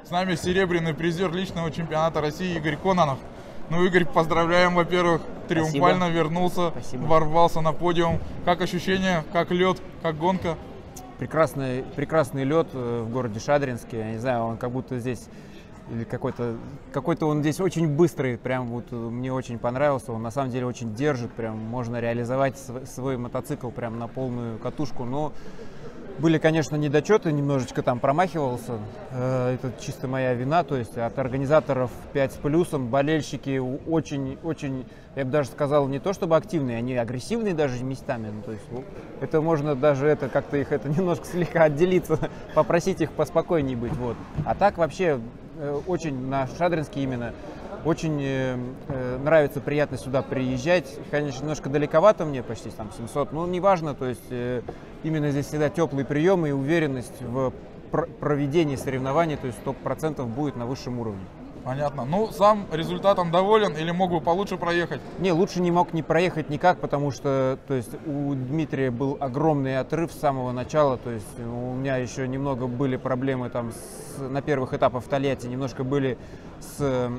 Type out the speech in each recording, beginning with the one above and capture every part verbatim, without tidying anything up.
С нами серебряный призер личного чемпионата России Игорь Кононов. Ну, Игорь, поздравляем, во-первых, триумфально Спасибо. вернулся, Спасибо. ворвался на подиум. Как ощущения, как лед, как гонка? Прекрасный, прекрасный лед в городе Шадринске. Я не знаю, он как будто здесь какой-то, какой-то он здесь очень быстрый, прям вот мне очень понравился. Он на самом деле очень держит, прям можно реализовать свой, свой мотоцикл прям на полную катушку. Но были, конечно, недочеты, немножечко там промахивался. Это чисто моя вина, то есть от организаторов пять с плюсом. Болельщики очень, очень, я бы даже сказал, не то чтобы активные, они агрессивные даже местами. Ну, то есть это можно даже это как-то их это немножко слегка отделиться, попросить их поспокойнее быть. Вот. А так вообще очень на Шадринске именно очень э, нравится, приятно сюда приезжать. Конечно, немножко далековато мне, почти там семьсот, но неважно, то есть э, именно здесь всегда теплый прием и уверенность в пр проведении соревнований, то есть сто процентов будет на высшем уровне. Понятно. Ну, сам результатом доволен или мог бы получше проехать? Не, лучше не мог не проехать никак, потому что, то есть, у Дмитрия был огромный отрыв с самого начала, то есть у меня еще немного были проблемы там с, на первых этапах в Тольятти, немножко были с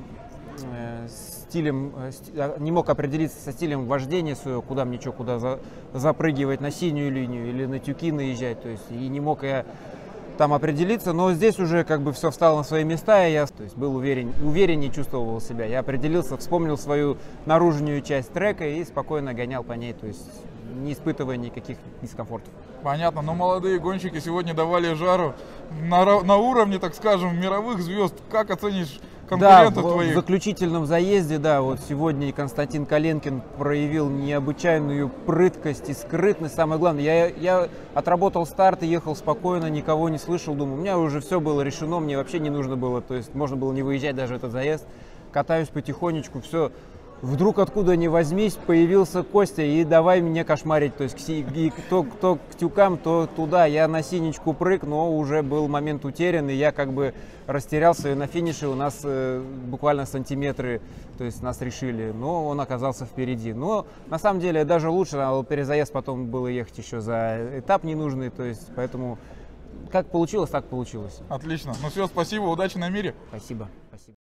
стилем, не мог определиться со стилем вождения своего, куда мне что, куда за, запрыгивать, на синюю линию или на тюки наезжать, то есть и не мог я там определиться, но здесь уже как бы все встало на свои места, и я, то есть, был уверен, увереннее чувствовал себя. Я определился, вспомнил свою наружную часть трека и спокойно гонял по ней, то есть не испытывая никаких дискомфортов. Понятно, но молодые гонщики сегодня давали жару на, на уровне, так скажем, мировых звезд. Как оценишь конкурентов да, твоих? В заключительном заезде, да, вот сегодня и Константин Коленкин проявил необычайную прыткость и скрытность. Самое главное, я, я отработал старт и ехал спокойно, никого не слышал, думаю, у меня уже все было решено, мне вообще не нужно было, то есть можно было не выезжать даже в этот заезд. Катаюсь потихонечку, все. Вдруг откуда ни возьмись появился Костя и давай меня кошмарить, то есть и кто, кто к тюкам, то туда. Я на синечку прыг, но уже был момент утерян, и я как бы растерялся, и на финише у нас э, буквально сантиметры, то есть нас решили, но он оказался впереди. Но на самом деле даже лучше, а перезаезд потом было ехать еще за этап ненужный, то есть поэтому как получилось, так получилось. Отлично, ну все, спасибо, удачи на мире. Спасибо. Спасибо.